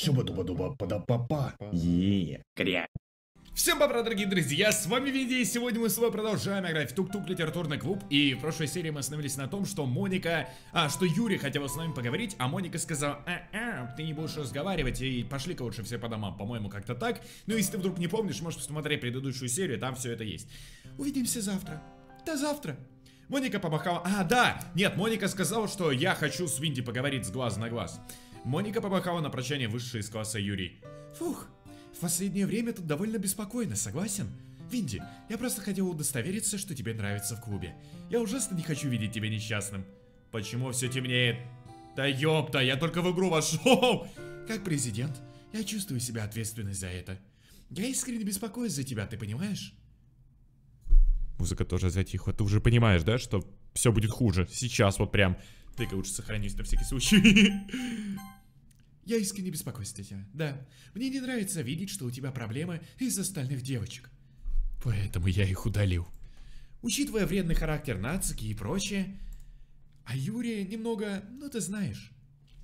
Чуба-дуба-дуба-пада-папа. Кря. Всем бобра, дорогие друзья, с вами Винди, и сегодня мы с вами продолжаем играть в Тук-Тук Литературный клуб. И в прошлой серии мы остановились на том, что что Юрий хотел с нами поговорить, а Моника сказала: ты не будешь разговаривать, и пошли-ка лучше все по домам, по-моему, как-то так. Ну, если ты вдруг не помнишь, можешь посмотреть предыдущую серию, там все это есть. Увидимся завтра. До завтра. Моника помахала... Нет, Моника сказала, что я хочу с Винди поговорить с глаза на глаз. Моника помахала на прощание высший из класса Юрий. Фух. В последнее время тут довольно беспокойно, согласен? Винди, я просто хотел удостовериться, что тебе нравится в клубе. Я ужасно не хочу видеть тебя несчастным. Почему все темнеет? Да ёпта, я только в игру вошел! Как президент, я чувствую себя ответственность за это. Я искренне беспокоюсь за тебя, ты понимаешь? Музыка тоже затихла. Ты уже понимаешь, да, что все будет хуже? Сейчас вот прям. Ты-ка лучше сохранись на всякий случай. Я искренне беспокоюсь за тебя, да. Мне не нравится видеть, что у тебя проблемы из-за остальных девочек. Поэтому я их удалил. Учитывая вредный характер Нацуки и прочее. А Юрия немного, ну ты знаешь.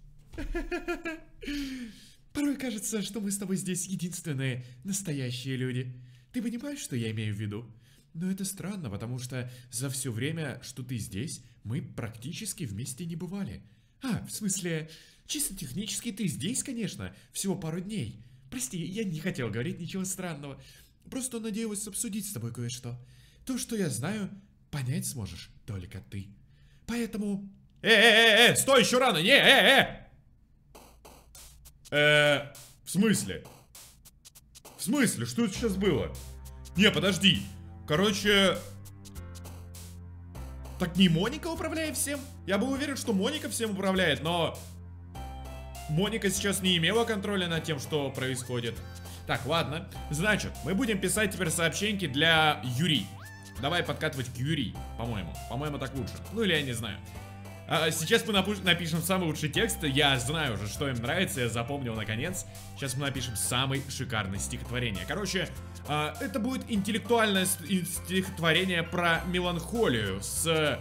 Порой кажется, что мы с тобой здесь единственные настоящие люди. Ты понимаешь, что я имею в виду? Но это странно, потому что за все время, что ты здесь, мы практически вместе не бывали. В смысле, чисто технически ты здесь, конечно, всего пару дней. Прости, я не хотел говорить ничего странного. Просто надеялась обсудить с тобой кое-что. То, что я знаю, понять сможешь только ты. Поэтому... Стой, еще рано, в смысле? В смысле? Что это сейчас было? Не, подожди. Короче... Так не Моника управляет всем? Я был уверен, что Моника всем управляет, но... Моника сейчас не имела контроля над тем, что происходит. Так, ладно. Значит, мы будем писать теперь сообщеньки для Юрий. Давай подкатывать к Юрий, по-моему. По-моему, так лучше. Ну или я не знаю. Сейчас мы напишем самый лучший текст. Я знаю уже, что им нравится, я запомнил наконец. Сейчас мы напишем самый шикарный стихотворение. Короче, это будет интеллектуальное стихотворение про меланхолию с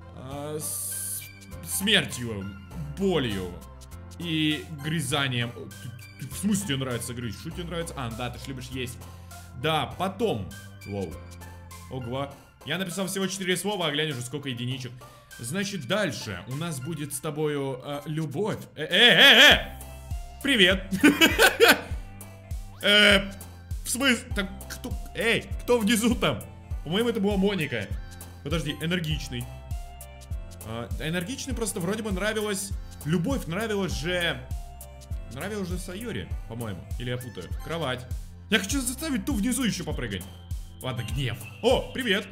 смертью, болью и грызанием. В смысле тебе нравится грызть? Что тебе нравится? Да, ты ж любишь есть. Да, потом. Воу. Ого. Я написал всего 4 слова, а глянь уже сколько единичек. Значит, дальше у нас будет с тобою любовь. Привет. В смысле? Так, кто? Кто внизу там? По-моему, это была Моника. Подожди, энергичный. Энергичный просто вроде бы нравилась. Любовь нравилась же. Нравилась же Сайори, по-моему. Или я путаю. Кровать. Я хочу заставить ту внизу еще попрыгать. Ладно, гнев. О, привет.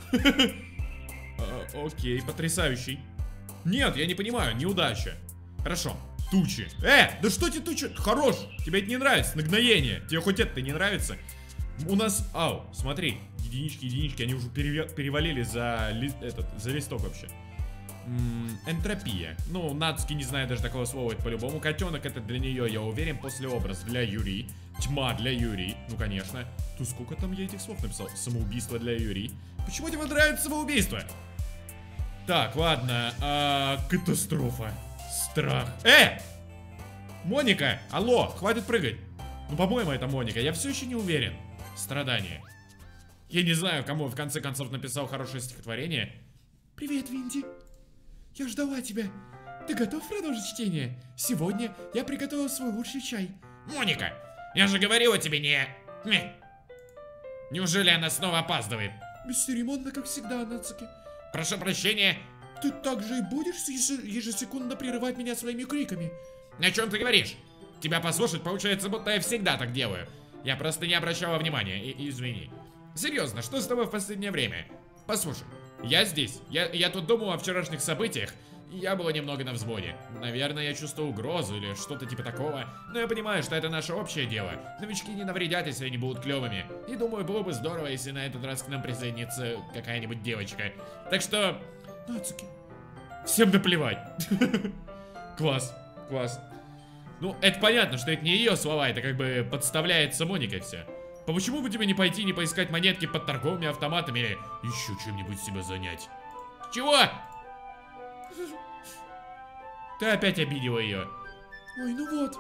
Окей, потрясающий. Нет, я не понимаю, неудача. Хорошо, тучи. Да что тебе тучи? Хорош, тебе это не нравится, нагноение. Тебе хоть это не нравится? У нас, смотри, единички, они уже перевалили за листок вообще. Энтропия. Ну, Нацуки не знает даже такого слова, это по-любому. Котенок это для нее, я уверен, после образ для Юрий. Тьма для Юрий, ну конечно. Тут сколько там я этих слов написал? Самоубийство для Юрий. Почему тебе нравится самоубийство? Так, ладно, катастрофа. Страх. Моника, алло, хватит прыгать. Ну, по-моему, это Моника, я все еще не уверен. Страдание. Я не знаю, кому в конце концов написал хорошее стихотворение. Привет, Винди. Я ждала тебя. Ты готов продолжить чтение? Сегодня я приготовил свой лучший чай. Моника, я же говорила тебе не... Неужели она снова опаздывает? Бесцеремонно, как всегда, Нацуки. Прошу прощения. Ты так же и будешь ежесекундно прерывать меня своими криками? О чем ты говоришь? Тебя послушать получается, будто я всегда так делаю. Я просто не обращала внимания, извини. Серьезно, что с тобой в последнее время? Послушай, я здесь. Я тут думал о вчерашних событиях. Я была немного на взводе. Наверное, я чувствую угрозу или что-то типа такого. Но я понимаю, что это наше общее дело. Новички не навредят, если они будут клевыми. И думаю, было бы здорово, если на этот раз к нам присоединится какая-нибудь девочка. Так что... Нацуки. Всем наплевать. Класс. Класс. Ну, это понятно, что это не ее слова. Это как бы подставляется Моника все. Почему бы тебе не пойти, не поискать монетки под торговыми автоматами или еще чем-нибудь себя занять? Чего? Ты опять обидела ее. Ой, ну вот.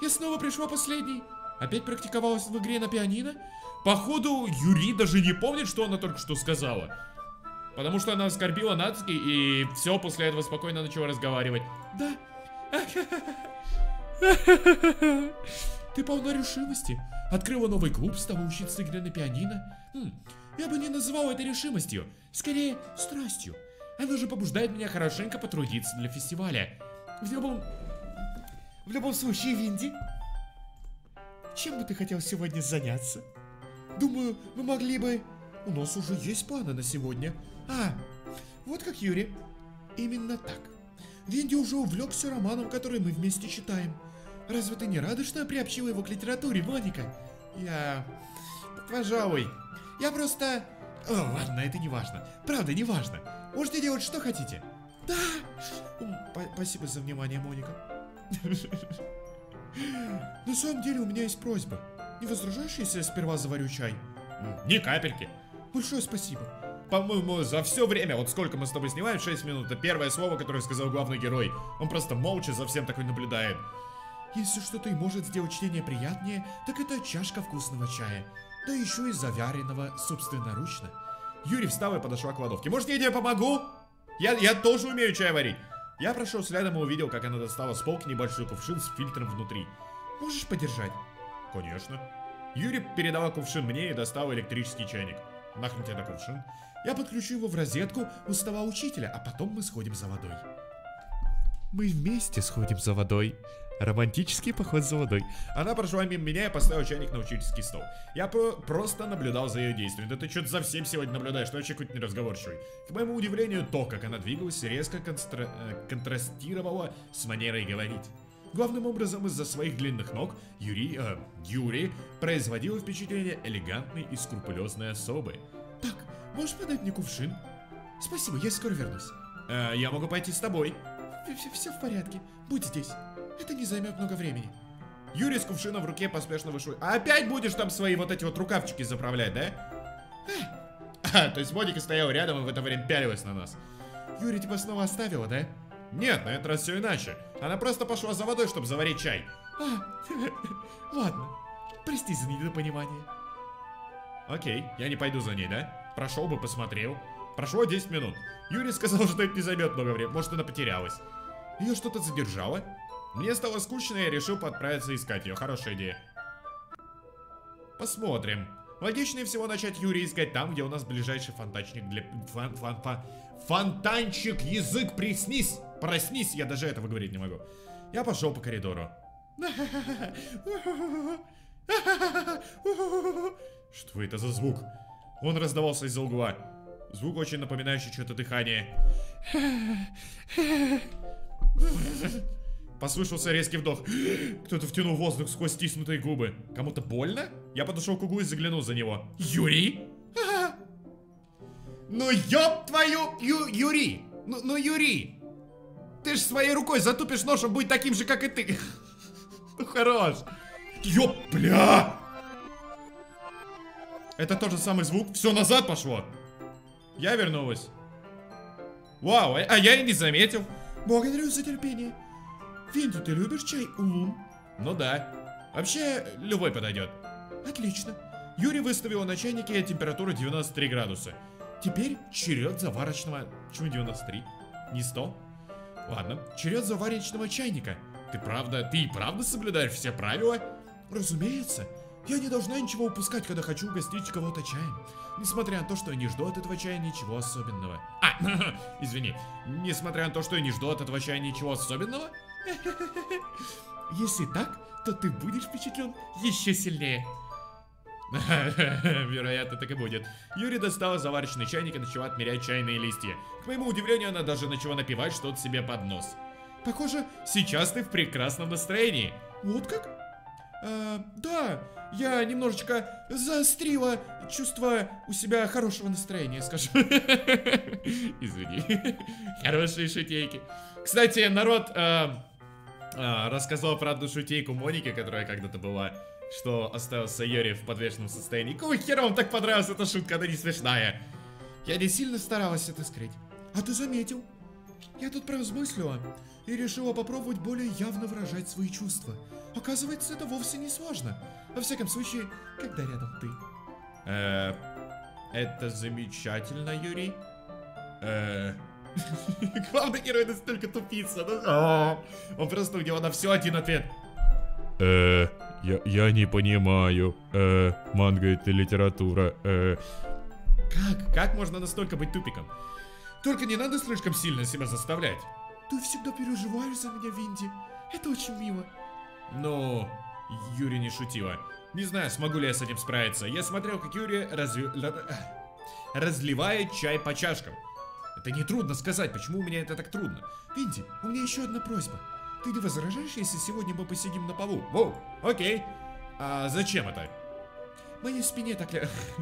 Я снова пришла последней. Опять практиковалась в игре на пианино? Походу, Юри даже не помнит, что она только что сказала. Потому что она оскорбила Нацуки и все, после этого спокойно начала разговаривать. Да. Ты полна решимости. Открыла новый клуб, стала учиться игре на пианино. Я бы не называл это решимостью. Скорее, страстью. Оно же побуждает меня хорошенько потрудиться для фестиваля. В любом случае, Винди, чем бы ты хотел сегодня заняться? Думаю, мы могли бы... У нас уже есть планы на сегодня. Вот как Юри. Именно так. Винди уже увлекся романом, который мы вместе читаем. Разве ты не рада, что я приобщила его к литературе, Моника? Пожалуй. Я просто... ладно, это не важно. Правда, не важно. Можете делать, что хотите. Да. Спасибо за внимание, Моника. На самом деле у меня есть просьба. Не возражаешь, если я сперва заварю чай? Ни капельки. Большое спасибо. По-моему, за все время, вот сколько мы с тобой снимаем, 6 минут, это первое слово, которое сказал главный герой. Он просто молча за всем такой наблюдает. Если что-то и может сделать чтение приятнее, так это чашка вкусного чая. Да еще и заваренного собственноручно. Юри встала и подошла к кладовке. Может, я тебе помогу? Я тоже умею чай варить. Я прошел следом и увидел, как она достала с полки небольшой кувшин с фильтром внутри. Можешь подержать? Конечно. Юри передала кувшин мне и достала электрический чайник. Нахрен тебе кувшин? Я подключу его в розетку у стола учителя, а потом мы сходим за водой. Мы вместе сходим за водой. Романтический поход за водой. Она прошла мимо меня и поставила чайник на учительский стол. Я просто наблюдал за ее действиями. Да ты что-то за всем сегодня наблюдаешь, ты вообще какой-то неразговорчивый. К моему удивлению, то, как она двигалась, резко контрастировало с манерой говорить. Главным образом из-за своих длинных ног Юри производила впечатление элегантной и скрупулезной особы. Так, можешь подать мне кувшин? Спасибо, я скоро вернусь. Я могу пойти с тобой. Все в порядке, будь здесь. Это не займет много времени. Юрий с кувшином в руке поспешно вышел. А опять будешь там свои вот эти вот рукавчики заправлять, да? То есть Моника стояла рядом и в это время пялилась на нас. Юрий тебя снова оставила, да? Нет, на этот раз все иначе. Она просто пошла за водой, чтобы заварить чай. Ладно. Прости за недопонимание. Окей, я не пойду за ней, да? Прошел бы, посмотрел. Прошло 10 минут. Юрий сказал, что это не займет много времени. Может, она потерялась. Ее что-то задержало? Мне стало скучно, и я решил отправиться искать ее. Хорошая идея. Посмотрим. Логичнее всего начать Юрия искать там, где у нас ближайший фонтанчик для... Фонтанчик, язык, приснись! Проснись, я даже этого говорить не могу. Я пошел по коридору. Что это за звук? Он раздавался из-за угла. Звук очень напоминающий что-то дыхание. Послышался резкий вдох. Кто-то втянул воздух сквозь стиснутые губы. Кому-то больно? Я подошел к углу и заглянул за него. Юрий? Ну ёб твою... Юрий! Ну Юрий! Ты ж своей рукой затупишь нож, он будет таким же, как и ты. Ну хорош. Ёб, бля! Это тот же самый звук. Все назад пошло. Я вернулась. Вау, а я и не заметил. Благодарю за терпение. Винди, ты любишь чай улун? Ну да. Вообще, любой подойдет. Отлично. Юрий выставил на чайнике температуру 93 градуса. Теперь черед заварочного... Почему 93? Не 100? Ладно, черед заварочного чайника. Ты и правда соблюдаешь все правила? Разумеется. Я не должна ничего упускать, когда хочу угостить кого-то чаем. Несмотря на то, что я не жду от этого чая ничего особенного. Извини. Несмотря на то, что я не жду от этого чая ничего особенного? Если так, то ты будешь впечатлен еще сильнее. Вероятно, так и будет. Юрий достала заварочный чайник и начала отмерять чайные листья. К моему удивлению, она даже начала напевать что-то себе под нос. Похоже, сейчас ты в прекрасном настроении. Вот как? Да, я немножечко заострила чувство у себя хорошего настроения, скажу. Извини. Хорошие шутейки. Кстати, народ рассказал про одну шутейку Моники, которая когда-то была, что остался Юрий в подвешенном состоянии. Какого хера вам так понравилась эта шутка, она не смешная. Я не сильно старалась это скрыть. А ты заметил? Я тут поразмыслила и решила попробовать более явно выражать свои чувства. Оказывается, это вовсе не сложно. Во всяком случае, когда рядом ты. Это замечательно, Юрий. Главный герой настолько тупица. Он просто, у него на все один ответ. Я не понимаю. Манга это литература. Как можно настолько быть тупиком? Только не надо слишком сильно себя заставлять. Ты всегда переживаешь за меня, Винди. Это очень мило. Ну, Юрий не шутила. Не знаю, смогу ли я с этим справиться. Я смотрел, как Юрий разливает чай по чашкам. Это нетрудно сказать, почему у меня это так трудно. Винди, у меня еще одна просьба. Ты не возражаешь, если сегодня мы посидим на полу? Воу, окей. А зачем это? Моей спине так...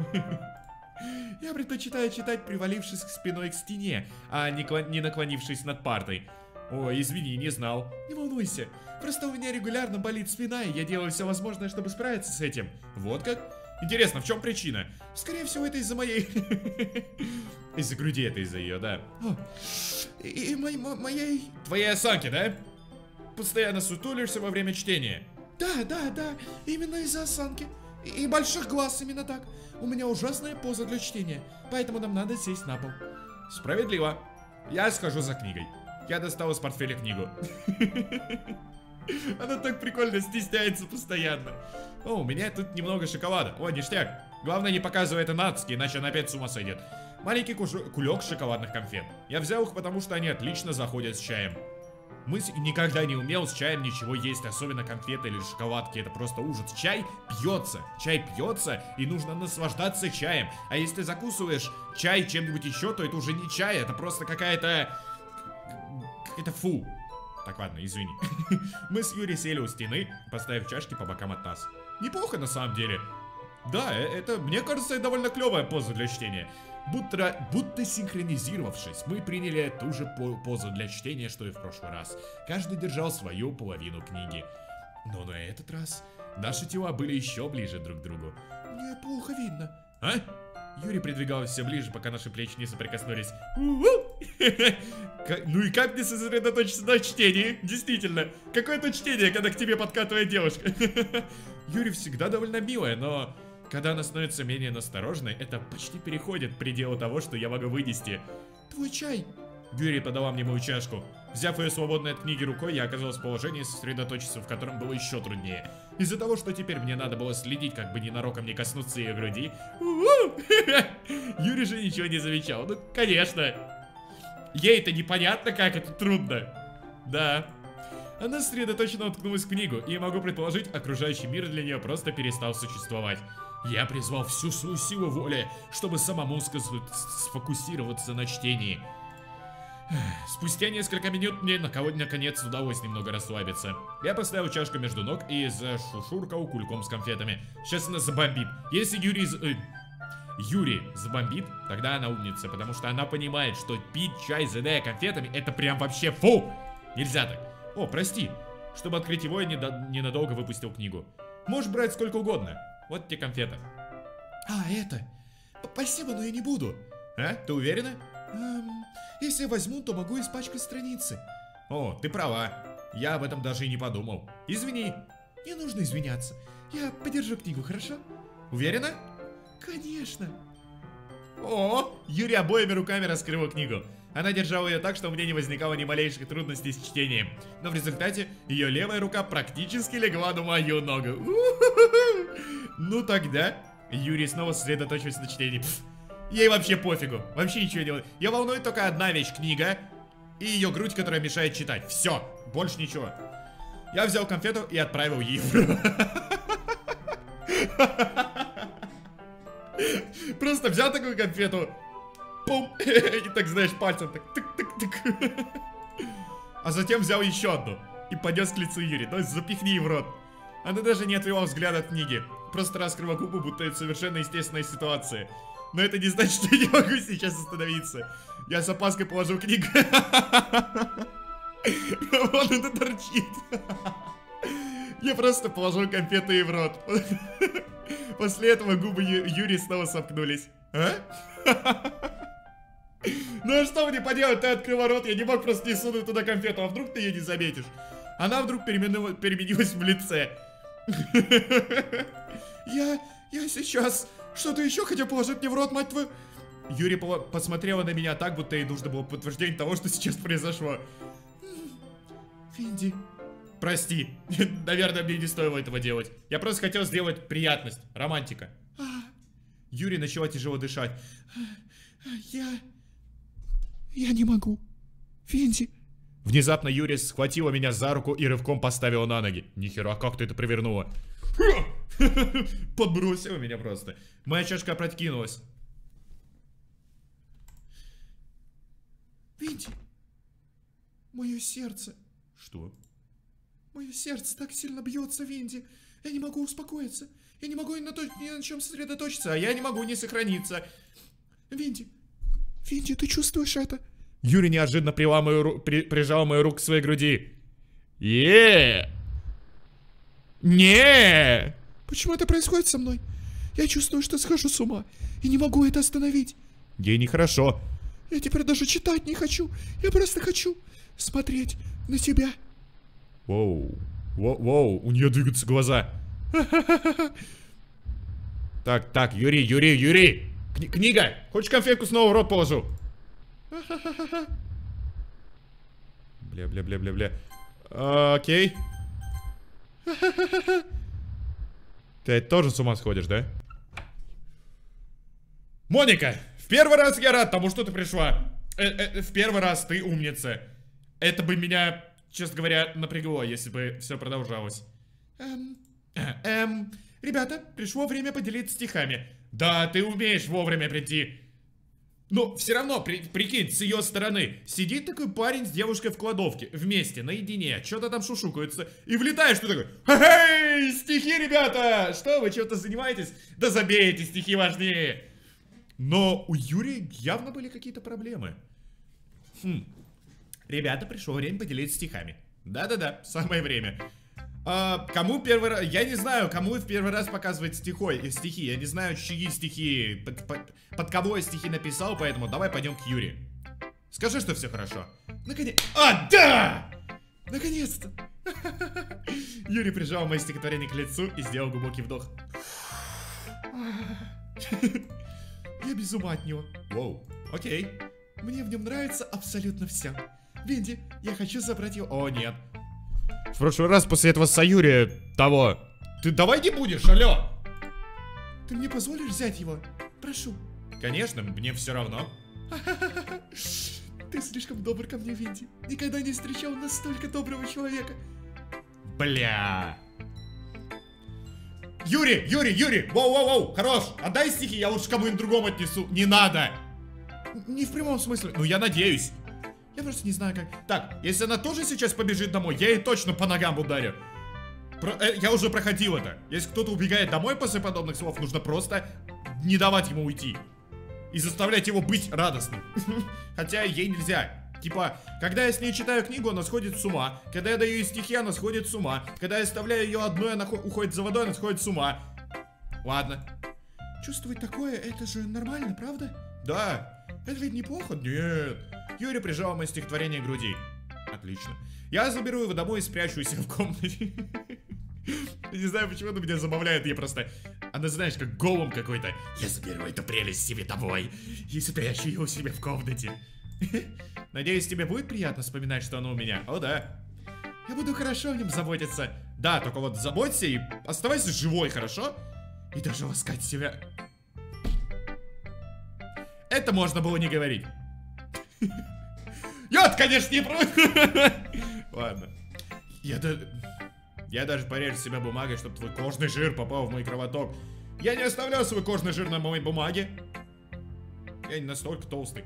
Я предпочитаю читать, привалившись спиной к стене, а не наклонившись над партой. Ой, извини, не знал. Не волнуйся, просто у меня регулярно болит спина, и я делаю все возможное, чтобы справиться с этим. Вот как? Интересно, в чем причина? Скорее всего, это из-за моей... Из-за груди это из-за ее, да. И моей... Твоей осанки, да? Постоянно сутулишься во время чтения. Да, именно из-за осанки. И больших глаз, именно так. У меня ужасная поза для чтения, поэтому нам надо сесть на пол. Справедливо. Я схожу за книгой. Я достал из портфеля книгу. Она так прикольно стесняется постоянно. О, у меня тут немного шоколада. О, ништяк. Главное, не показывай это Нацке, иначе она опять с ума сойдет. Маленький кулек шоколадных конфет. Я взял их, потому что они отлично заходят с чаем. Никогда не умел с чаем ничего есть, особенно конфеты или шоколадки, это просто ужас. Чай пьется, и нужно наслаждаться чаем. А если ты закусываешь чай чем-нибудь еще, то это уже не чай, это просто какая-то фу. Так, ладно, извини. Мы с Юрий сели у стены, поставив чашки по бокам от нас. Неплохо на самом деле. Да, это, мне кажется, довольно клевая поза для чтения. Будто синхронизировавшись, мы приняли ту же позу для чтения, что и в прошлый раз. Каждый держал свою половину книги. Но на этот раз наши тела были еще ближе друг к другу. Мне плохо видно. А? Юрий придвигался все ближе, пока наши плечи не соприкоснулись. Ну и как мне сосредоточиться на чтении? Действительно, какое-то чтение, когда к тебе подкатывает девушка. Юрий всегда довольно милая, но... Когда она становится менее настороженной, это почти переходит пределы того, что я могу вынести. Твой чай. Юрий подала мне мою чашку. Взяв ее свободной от книги рукой, я оказался в положении, сосредоточиться в котором было еще труднее. Из-за того, что теперь мне надо было следить, как бы ненароком не коснуться ее груди. Юрий же ничего не замечал. Ну, конечно. Ей-то непонятно, как это трудно. Да. Она сосредоточенно уткнулась в книгу, и я могу предположить, окружающий мир для нее просто перестал существовать. Я призвал всю свою силу воли, чтобы самому сфокусироваться на чтении. Спустя несколько минут мне наконец удалось немного расслабиться. Я поставил чашку между ног и зашушуркал кульком с конфетами. Сейчас она забомбит. Если Юрий забомбит, тогда она умница, потому что она понимает, что пить чай, заедая конфетами, это прям вообще фу! Нельзя так. О, прости. Чтобы открыть его, я ненадолго выпустил книгу. Можешь брать сколько угодно. Вот тебе конфета. А, это... Спасибо, но я не буду. А? Ты уверена? Если я возьму, то могу испачкать страницы. О, ты права. Я об этом даже и не подумал. Извини. Не нужно извиняться. Я подержу книгу, хорошо? Уверена? Конечно. О, Юрий обоими руками раскрыла книгу. Она держала ее так, что у меня не возникало ни малейших трудностей с чтением. Но в результате ее левая рука практически легла на мою ногу. Ну тогда... Юрий снова сосредоточился на чтении. Ей вообще пофигу. Вообще ничего не делает. Ее волнует только одна вещь: книга и ее грудь, которая мешает читать. Все. Больше ничего. Я взял конфету и отправил ей в рот. Просто взял такую конфету. Пум. И так, знаешь, пальцем так тык-тык-тык. А затем взял еще одну и поднес к лицу Юри. То есть запихни ей в рот. Она даже не отвела взгляд от книги. Просто раскрыла губы, будто это совершенно естественная ситуация. Но это не значит, что я не могу сейчас остановиться. Я с опаской положил книгу. Вот это торчит. Я просто положил конфету ей в рот. После этого губы Юрия снова сомкнулись. А? Ну а что мне поделать? Ты открыла рот, я не мог просто не сунуть туда конфету, а вдруг ты ее не заметишь? Она вдруг переменилась в лице. Я сейчас... Что ты еще хотел положить мне в рот, мать твою? Юри посмотрела на меня так, будто ей нужно было подтверждение того, что сейчас произошло. Винди. Прости. Наверное, мне не стоило этого делать. Я просто хотел сделать приятность. Романтика. Юри начала тяжело дышать. Я не могу. Винди. Внезапно Юри схватила меня за руку и рывком поставила на ноги. Нихера, как ты это провернула? Подбросила меня просто. Моя чашка опрокинулась. Винди. Мое сердце. Что? Мое сердце так сильно бьется, Винди. Я не могу успокоиться. Я не могу ни на чем сосредоточиться, А я не могу не сохраниться. Винди. Винди, ты чувствуешь это? Юри неожиданно прижал мою руку к своей груди. Не! Почему это происходит со мной? Я чувствую, что схожу с ума. И не могу это остановить. Ей нехорошо. Я теперь даже читать не хочу. Я просто хочу смотреть на тебя. Воу. Воу, у нее двигаются глаза. Так, Юрий. Книга! Хочешь конфетку снова в рот положу? Бля. Окей. Ты тоже с ума сходишь, да? Моника! В первый раз я рад тому, что ты пришла. В первый раз ты умница. Это бы меня, честно говоря, напрягло, если бы все продолжалось. Ребята, пришло время поделиться стихами. Да, ты умеешь вовремя прийти. Но все равно, прикинь, с ее стороны сидит такой парень с девушкой в кладовке, вместе, наедине, что-то там шушукаются, и влетаешь, ты такой: «Хе-хей, стихи, ребята! Что вы, чем-то занимаетесь? Да забейте, стихи важнее!» Но у Юрия явно были какие-то проблемы. Ребята, пришло время поделиться стихами. Да-да-да, самое время. Кому первый раз... Я не знаю, кому в первый раз показывать стихи. Я не знаю, чьи стихи... Под кого я стихи написал, поэтому давай пойдем к Юре. Скажи, что все хорошо. Да! Наконец-то! Юрий прижал мое стихотворение к лицу и сделал глубокий вдох. Я без ума от него. Воу, окей. Мне в нем нравится абсолютно все. Винди, я хочу забрать его. О, нет. В прошлый раз после этого Саюри того. Ты давай не будешь, алло! Ты мне позволишь взять его? Прошу. Конечно, мне все равно. Ты слишком добр ко мне, Винди. Никогда не встречал настолько доброго человека. Бля. Юрий, воу, хорош. Отдай стихи, я лучше кому-нибудь другому отнесу. Не надо. Не в прямом смысле. Ну, я надеюсь. Я просто не знаю, как... Так, если она тоже сейчас побежит домой, я ей точно по ногам ударю. Я уже проходил это. Если кто-то убегает домой после подобных слов, нужно просто не давать ему уйти. И заставлять его быть радостным. Хотя ей нельзя. Типа, когда я с ней читаю книгу, она сходит с ума. Когда я даю ей стихи, она сходит с ума. Когда я оставляю ее одной, она уходит за водой, она сходит с ума. Ладно. Чувствовать такое, это же нормально, правда? Да. Это ведь неплохо? Нет. Юрий прижал мое стихотворение к груди. Отлично. Я заберу его домой и спрячу у себя в комнате. Не знаю, почему это меня забавляет. Я просто... Она, знаешь, как голым какой-то. Я заберу эту прелесть себе домой и спрячу ее у себя в комнате. Надеюсь, тебе будет приятно вспоминать, что оно у меня. О, да. Я буду хорошо о нем заботиться. Да, только вот заботься и оставайся живой, хорошо? И даже ласкать себя. Это можно было не говорить. Я, конечно, не против. Ладно. Я даже порежу себя бумагой, чтобы твой кожный жир попал в мой кровоток. Я не оставляю свой кожный жир на моей бумаге. Я не настолько толстый.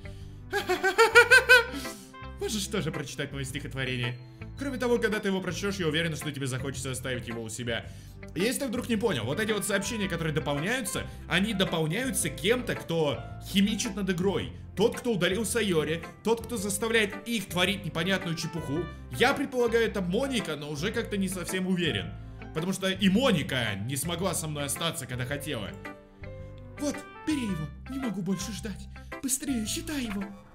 Можешь тоже прочитать мое стихотворение. Кроме того, когда ты его прочтешь, я уверен, что тебе захочется оставить его у себя. Если ты вдруг не понял, вот эти вот сообщения, которые дополняются, они дополняются кем-то, кто химичит над игрой. Тот, кто удалил Сайори, тот, кто заставляет их творить непонятную чепуху. Я предполагаю, это Моника, но уже как-то не совсем уверен. Потому что и Моника не смогла со мной остаться, когда хотела. Вот, бери его, не могу больше ждать. Быстрее, считай его.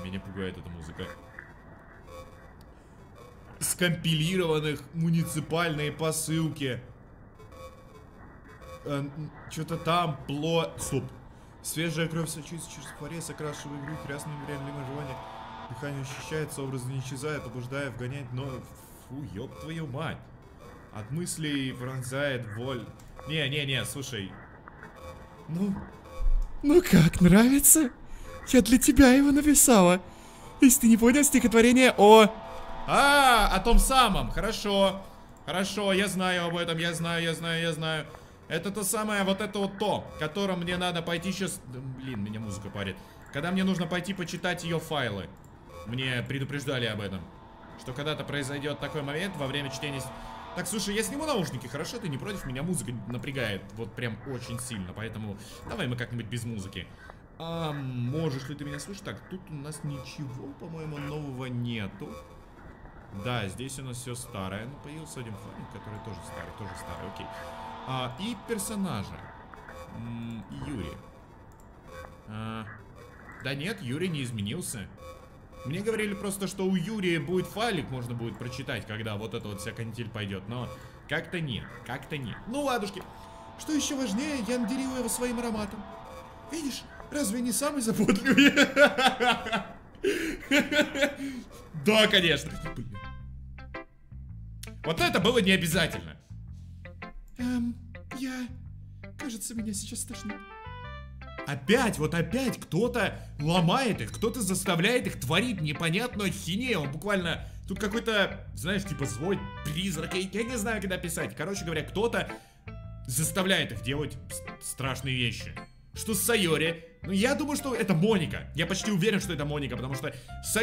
Меня пугает эта музыка. Скомпилированных муниципальные посылки. Что-то там, Стоп. Свежая кровь сочится через порез, окрашивая игру красным реальным оживанием. Дыхание ощущается, образ не исчезает, побуждая вгонять, но... Фу, ёб твою мать. От мыслей пронзает боль. Не, слушай. Ну как, нравится? Я для тебя его написала. Если ты не понял стихотворение о том самом, хорошо. Хорошо, я знаю об этом, я знаю. Это то самое, вот это вот то, которым мне надо пойти сейчас... Блин, меня музыка парит. Когда мне нужно пойти почитать ее файлы. Мне предупреждали об этом. Что когда-то произойдет такой момент во время чтения... Так, слушай, я сниму наушники, хорошо? Ты не против? Меня музыка напрягает. Вот прям очень сильно, поэтому... Давай мы как-нибудь без музыки. Можешь ли ты меня слышать? Так, тут у нас ничего, по-моему, нового нету. Да, здесь у нас все старое. Ну, появился один файлик, который тоже старый, окей. И персонажа. Юрий. Да нет, Юрий не изменился. Мне говорили просто, что у Юрия будет файлик, можно будет прочитать, когда вот эта вот вся канитель пойдет. Но как-то нет. Ну, ладушки. Что еще важнее, я наделила его своим ароматом. Видишь, разве не самый заботливый? Да, конечно. Вот это было не обязательно. Кажется, меня сейчас тошнит. Опять кто-то ломает их, кто-то заставляет их творить непонятную ахинею. Он буквально... Тут какой-то, знаешь, типа злой призрак. Я не знаю, когда писать. Короче говоря, кто-то заставляет их делать страшные вещи. Что с Сайори? Ну, я думаю, что это Моника. Я почти уверен, что это Моника, потому что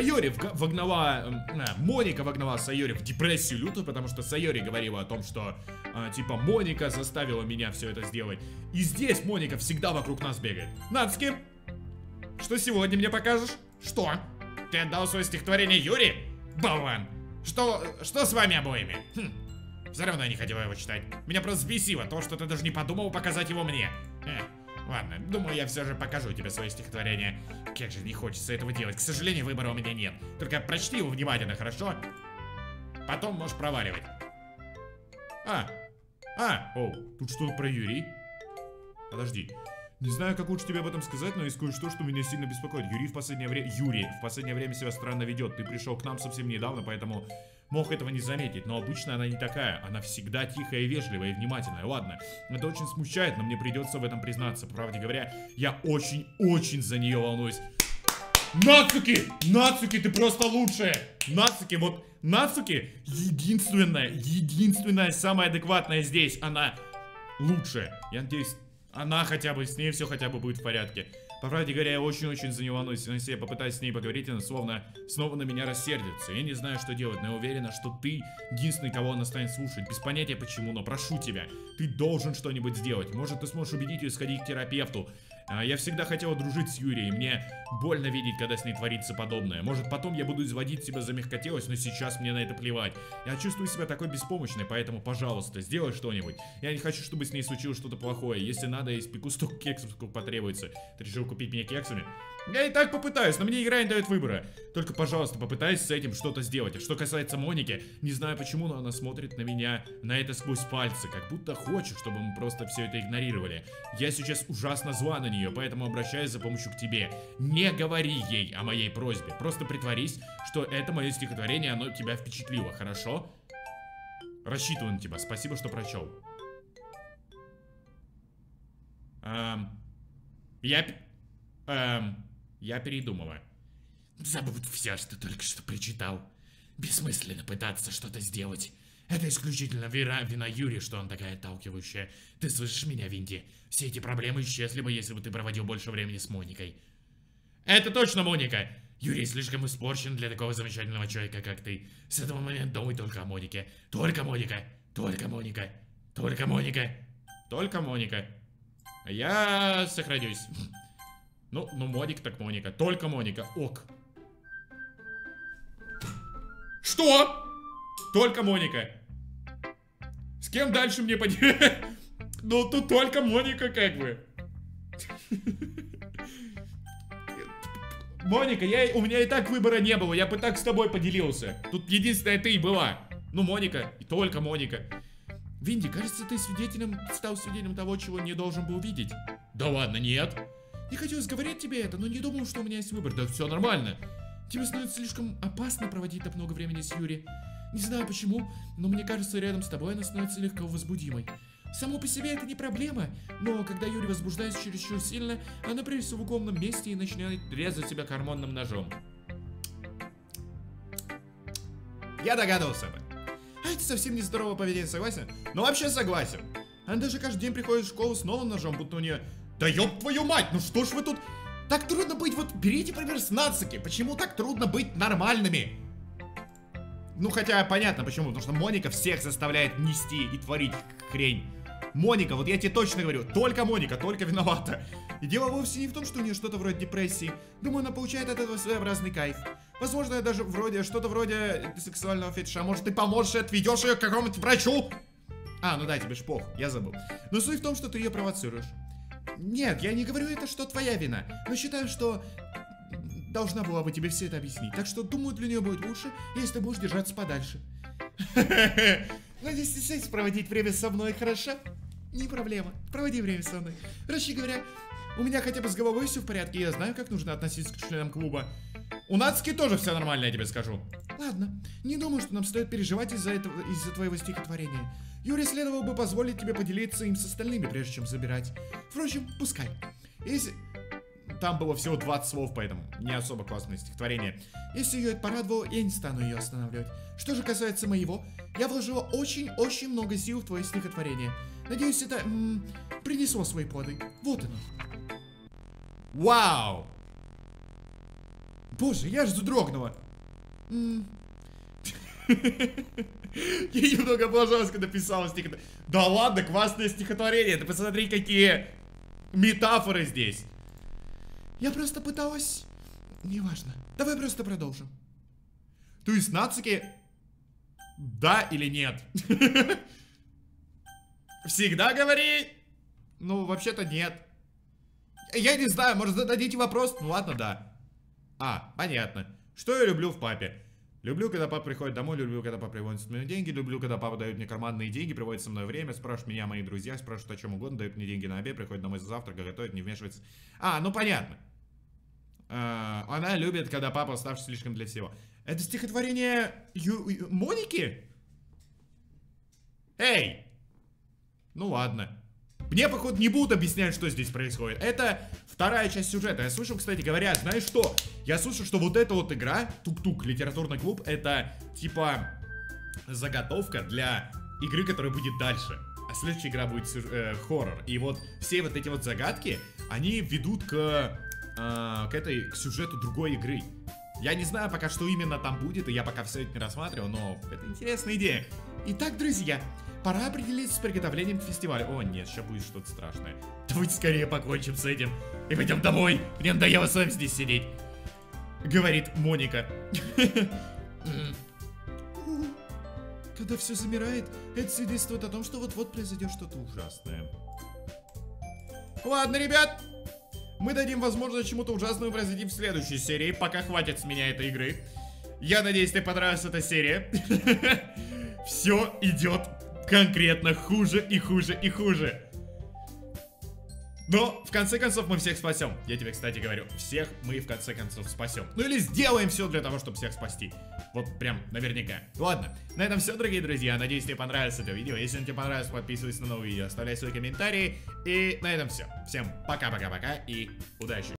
Моника вогнала Сайори в депрессию лютую, потому что Сайори говорила о том, что, типа, Моника заставила меня все это сделать. И здесь Моника всегда вокруг нас бегает. Нацуки, что сегодня мне покажешь? Что? Ты отдал свое стихотворение Юри? Болван! Что с вами обоими? Все равно я не хотела его читать. Меня просто взбесило то, что ты даже не подумал показать его мне. Ладно, думаю, я все же покажу тебе свое стихотворение. Как же не хочется этого делать. К сожалению, выбора у меня нет. Только прочти его внимательно, хорошо? Потом можешь проваливать. Тут что-то про Юрий. Подожди. Не знаю, как лучше тебе об этом сказать, но есть кое-что, что меня сильно беспокоит. Юрий в последнее время себя странно ведет. Ты пришел к нам совсем недавно, поэтому мог этого не заметить. Но обычно она не такая. Она всегда тихая и вежливая и внимательная. Ладно, это очень смущает, но мне придется в этом признаться. По правде говоря, я очень-очень за нее волнуюсь. Нацуки, ты просто лучшая! Нацуки, единственная, самая адекватная здесь. Она лучшая. Я надеюсь, с ней все хотя бы будет в порядке. По правде говоря, я очень-очень за нее волнуюсь. Если я попытаюсь с ней поговорить, она снова на меня рассердится. Я не знаю, что делать, но я уверена, что ты единственный, кого она станет слушать. Без понятия почему, но прошу тебя, ты должен что-нибудь сделать. Может, ты сможешь убедить ее сходить к терапевту. Я всегда хотела дружить с Юрией. Мне больно видеть, когда с ней творится подобное. Может, потом я буду изводить себя за мягкотелость, но сейчас мне на это плевать. Я чувствую себя такой беспомощной, поэтому, пожалуйста, сделай что-нибудь. Я не хочу, чтобы с ней случилось что-то плохое. Если надо, я испеку столько кексов, сколько потребуется. Ты решил купить меня кексами? Я и так попытаюсь, но мне игра не дает выбора. Только, пожалуйста, попытайся с этим что-то сделать. А что касается Моники, не знаю почему, но она смотрит на меня, на это сквозь пальцы. Как будто хочет, чтобы мы просто все это игнорировали. Я сейчас ужасно зла на нее, поэтому обращаюсь за помощью к тебе. Не говори ей о моей просьбе. Просто притворись, что это мое стихотворение, оно тебя впечатлило, хорошо? Рассчитываю на тебя. Спасибо, что прочел. Я передумала. Забудь все, что только что прочитал. Бессмысленно пытаться что-то сделать. Это исключительно вина Юрия, что он такая отталкивающая. Ты слышишь меня, Винди? Все эти проблемы исчезли бы, если бы ты проводил больше времени с Моникой. Это точно Моника! Юрий слишком испорчен для такого замечательного человека, как ты. С этого момента думай только о Монике. Только Моника. Только Моника. Только Моника. Только Моника. Я сохранюсь. Ну, Моник так Моника. Только Моника. Ок. Что? Только Моника. С кем дальше мне поделать? Ну, тут только Моника как бы. Моника, у меня и так выбора не было, я бы так с тобой поделился. Тут единственная ты и была. Ну, Моника, и только Моника. Винди, кажется, ты стал свидетелем того, чего не должен был видеть. Да ладно, нет. Не хотелось говорить тебе это, но не думал, что у меня есть выбор. Да все нормально. Тебе становится слишком опасно проводить так много времени с Юри. Не знаю почему, но мне кажется, рядом с тобой она становится легко возбудимой. Само по себе это не проблема, но когда Юри возбуждается чересчур сильно, она прячется в укромном месте и начинает резать себя карманным ножом. Я догадывался бы. А это совсем не здоровое поведение, согласен? Ну вообще согласен. Она даже каждый день приходит в школу с новым ножом, будто у нее... Да ёб твою мать, ну что ж вы тут... Так трудно быть, вот берите пример с Нацуки. Почему так трудно быть нормальными? Ну хотя понятно почему, потому что Моника всех заставляет нести и творить хрень. Моника, вот я тебе точно говорю, только Моника, только виновата. И дело вовсе не в том, что у нее что-то вроде депрессии. Думаю, она получает от этого своеобразный кайф. Возможно, даже что-то вроде сексуального фетиша. Может, ты поможешь и отведешь ее к какому-нибудь врачу? А, ну да, тебе ж пох, я забыл. Но суть в том, что ты ее провоцируешь. Нет, я не говорю это, что твоя вина. Но считаю, что должна была бы тебе все это объяснить. Так что, думаю, для нее будет лучше, если ты будешь держаться подальше. Надеюсь, ты сядешь проводить время со мной, хорошо? Не проблема. Проводи время со мной. Проще говоря, у меня хотя бы с головой все в порядке, я знаю, как нужно относиться к членам клуба. У Нацуки тоже все нормально, я тебе скажу. Ладно, не думаю, что нам стоит переживать из-за твоего стихотворения. Юре следовало бы позволить тебе поделиться им с остальными, прежде чем забирать. Впрочем, пускай. Если... Там было всего 20 слов, поэтому не особо классное стихотворение. Если ее это порадовало, я не стану ее останавливать. Что же касается моего, я вложила очень-очень много сил в твое стихотворение. Надеюсь, это принесло свои плоды. Вот оно. Вау! Боже, я аж задрогнула. Я немного облажалась, когда писала стихотворение. Да ладно, классное стихотворение. Ты посмотри, какие метафоры здесь. Я просто пыталась... Неважно. Давай просто продолжим. То есть Нацуки... Да или нет? Всегда говори... Ну, вообще-то нет. Я не знаю, может зададите вопрос? Ну ладно, да. А, понятно. Что я люблю в папе? Люблю, когда папа приходит домой, люблю, когда папа приводит мне деньги, люблю, когда папа дает мне карманные деньги, проводит со мной время, спрашивает меня, мои друзья, спрашивает о чем угодно, дает мне деньги на обед, приходит домой за завтрак, готовит, не вмешивается. А, ну понятно. Она любит, когда папа оставшийся слишком для всего. Это стихотворение Моники? Эй! Ну ладно. Мне, походу, не будут объяснять, что здесь происходит. Это вторая часть сюжета. Я слышал, кстати говоря, знаешь что? Я слышал, что вот эта вот игра, Тук-Тук, литературный клуб, это типа заготовка для игры, которая будет дальше. А следующая игра будет хоррор. И вот все вот эти вот загадки, они ведут к сюжету другой игры. Я не знаю пока, что именно там будет, и я пока все это не рассматривал, но это интересная идея. Итак, друзья, пора определиться с приготовлением к фестивалю. О нет, сейчас будет что-то страшное. Давайте скорее покончим с этим и пойдем домой. Мне надоело с вами здесь сидеть, говорит Моника. Когда все замирает, это свидетельствует о том, что вот-вот произойдет что-то ужасное. Ладно, ребят, мы дадим возможность чему-то ужасному произойти в следующей серии. Пока хватит с меня этой игры. Я надеюсь, тебе понравилась эта серия. Все идет конкретно хуже и хуже и хуже. Но в конце концов мы всех спасем. Я тебе, кстати, говорю, всех мы в конце концов спасем. Ну или сделаем все для того, чтобы всех спасти. Вот прям наверняка. Ладно, на этом все, дорогие друзья. Надеюсь, тебе понравилось это видео. Если оно тебе понравилось, подписывайся на новые видео, оставляй свои комментарии. И на этом все. Всем пока-пока-пока и удачи.